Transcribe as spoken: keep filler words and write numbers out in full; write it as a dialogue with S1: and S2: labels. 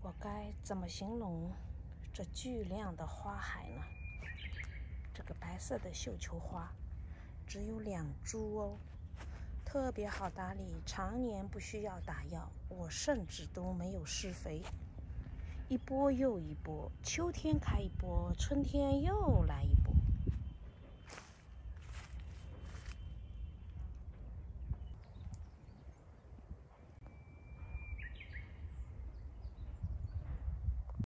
S1: 我该怎么形容这巨亮的花海呢？这个白色的绣球花只有两株哦，特别好打理，常年不需要打药，我甚至都没有施肥，一波又一波，秋天开一波，春天又来一